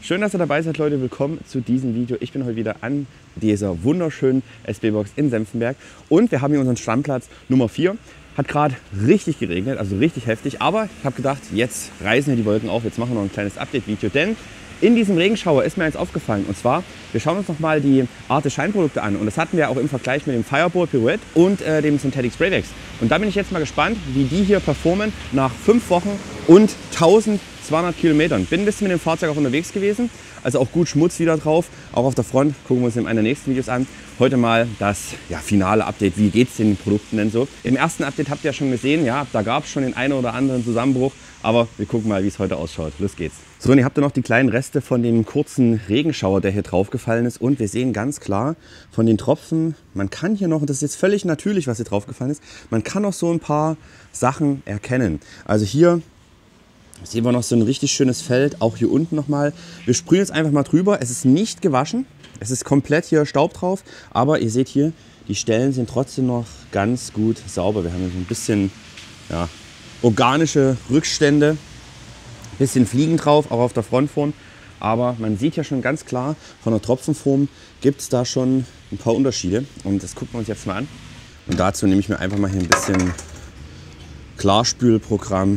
Schön, dass ihr dabei seid, Leute. Willkommen zu diesem Video. Ich bin heute wieder an dieser wunderschönen SB-Box in Senftenberg und wir haben hier unseren Standplatz Nummer 4. Hat gerade richtig geregnet, also richtig heftig, aber ich habe gedacht, jetzt reißen wir die Wolken auf, jetzt machen wir noch ein kleines Update-Video, denn in diesem Regenschauer ist mir eins aufgefallen, und zwar, wir schauen uns noch mal die Arte Shine-Produkte an, und das hatten wir auch im Vergleich mit dem Fireball Pirouette und dem Synthetic Spray Wax. Und da bin ich jetzt mal gespannt, wie die hier performen nach 5 Wochen und 1200 Kilometern. Bin ein bisschen mit dem Fahrzeug auch unterwegs gewesen, also auch gut Schmutz wieder drauf, auch auf der Front, gucken wir uns in einem der nächsten Videos an. Heute mal das finale Update, wie geht es den Produkten denn so. Im ersten Update habt ihr ja schon gesehen, ja, da gab es schon den einen oder anderen Zusammenbruch, aber wir gucken mal, wie es heute ausschaut. Los geht's. So, und ihr habt ja noch die kleinen Reste von dem kurzen Regenschauer, der hier drauf gefallen ist, und wir sehen ganz klar von den Tropfen, man kann hier noch, und das ist jetzt völlig natürlich, was hier drauf gefallen ist, man kann noch so ein paar Sachen erkennen. Also hier sehen wir noch so ein richtig schönes Feld, auch hier unten nochmal. Wir sprühen jetzt einfach mal drüber. Es ist nicht gewaschen, es ist komplett hier Staub drauf, aber ihr seht hier, die Stellen sind trotzdem noch ganz gut sauber. Wir haben hier so ein bisschen organische Rückstände, ein bisschen Fliegen drauf, auch auf der Frontform. Aber man sieht ja schon ganz klar, von der Tropfenform gibt es da schon ein paar Unterschiede. Und das gucken wir uns jetzt mal an. Und dazu nehme ich mir einfach mal hier ein bisschen Klarspülprogramm.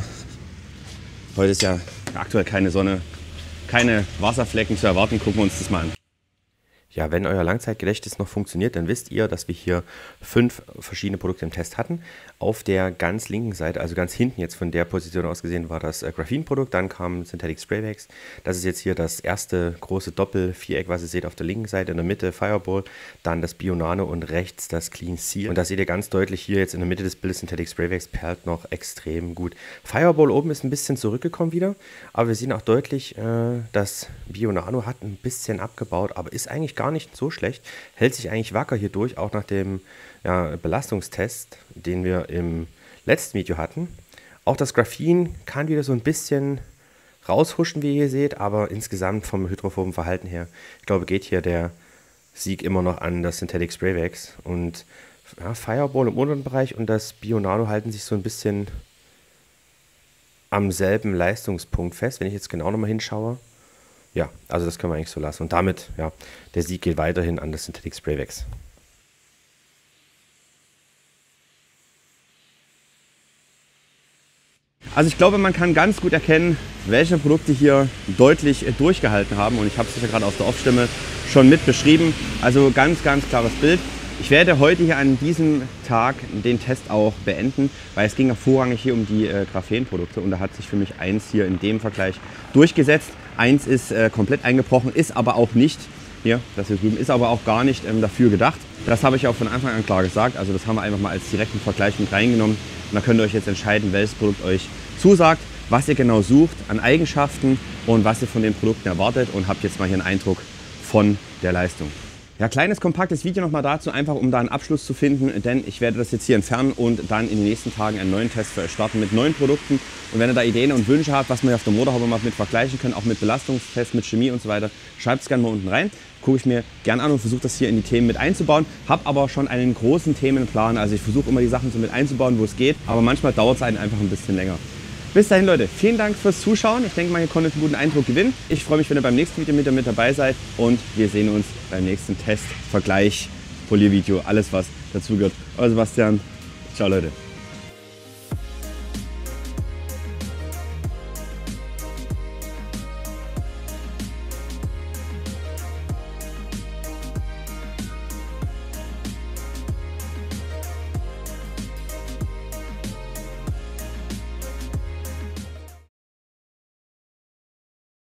Heute ist ja aktuell keine Sonne, keine Wasserflecken zu erwarten. Gucken wir uns das mal an. Ja, wenn euer Langzeitgedächtnis noch funktioniert, dann wisst ihr, dass wir hier 5 verschiedene Produkte im Test hatten. Auf der ganz linken Seite, also ganz hinten jetzt von der Position aus gesehen, war das Graphene-Produkt, dann kam Synthetic Spray Wax. Das ist jetzt hier das erste große Doppel-Viereck, was ihr seht auf der linken Seite, in der Mitte Fireball, dann das Bio-Nano und rechts das Clean Seal. Und da seht ihr ganz deutlich hier jetzt in der Mitte des Bildes, Synthetic Spray Wax perlt noch extrem gut. Fireball oben ist ein bisschen zurückgekommen wieder, aber wir sehen auch deutlich, das Bio-Nano hat ein bisschen abgebaut, aber ist eigentlich gar nicht so schlecht, hält sich eigentlich wacker hier durch, auch nach dem Belastungstest, den wir im letzten Video hatten. Auch das Graphen kann wieder so ein bisschen raushuschen, wie ihr hier seht, aber insgesamt vom hydrophoben Verhalten her, ich glaube, geht hier der Sieg immer noch an das Synthetic Spray Wax. Und Fireball im unteren Bereich und das Bio-Nano halten sich so ein bisschen am selben Leistungspunkt fest, wenn ich jetzt genau nochmal hinschaue. Ja, also das können wir eigentlich so lassen. Und damit, der Sieg geht weiterhin an das Synthetic Spray Wax. Also ich glaube, man kann ganz gut erkennen, welche Produkte hier deutlich durchgehalten haben. Und ich habe es ja gerade aus der Off-Stimme schon mit beschrieben. Also ganz klares Bild. Ich werde heute hier an diesem Tag den Test auch beenden, weil es ging ja vorrangig hier um die Graphen-Produkte. Und da hat sich für mich eins hier in dem Vergleich durchgesetzt. Eins ist komplett eingebrochen, ist aber auch nicht, hier, das hier drüben, ist aber auch gar nicht dafür gedacht. Das habe ich auch von Anfang an klar gesagt. Also das haben wir einfach mal als direkten Vergleich mit reingenommen. Und da könnt ihr euch jetzt entscheiden, welches Produkt euch zusagt, was ihr genau sucht an Eigenschaften und was ihr von den Produkten erwartet, und habt jetzt mal hier einen Eindruck von der Leistung. Ja, kleines, kompaktes Video nochmal dazu, einfach um da einen Abschluss zu finden, denn ich werde das jetzt hier entfernen und dann in den nächsten Tagen einen neuen Test für euch starten mit neuen Produkten. Und wenn ihr da Ideen und Wünsche habt, was wir auf der Motorhaube mal mit vergleichen können, auch mit Belastungstests, mit Chemie und so weiter, schreibt es gerne mal unten rein. Gucke ich mir gerne an und versuche das hier in die Themen mit einzubauen. Habe aber schon einen großen Themenplan, also ich versuche immer die Sachen so mit einzubauen, wo es geht, aber manchmal dauert es einen einfach ein bisschen länger. Bis dahin, Leute, vielen Dank fürs Zuschauen. Ich denke mal, ihr konntet einen guten Eindruck gewinnen. Ich freue mich, wenn ihr beim nächsten Video mit dabei seid, und wir sehen uns beim nächsten Test, Vergleich, Poliervideo, alles was dazugehört. Euer Sebastian, ciao Leute.